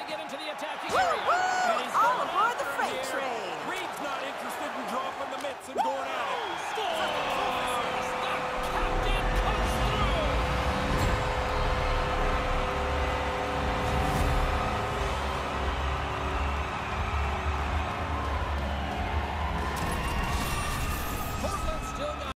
they get into the attacking area. And he's All going aboard after the him freight here. train. Reed's not interested in dropping the mitts and going at it.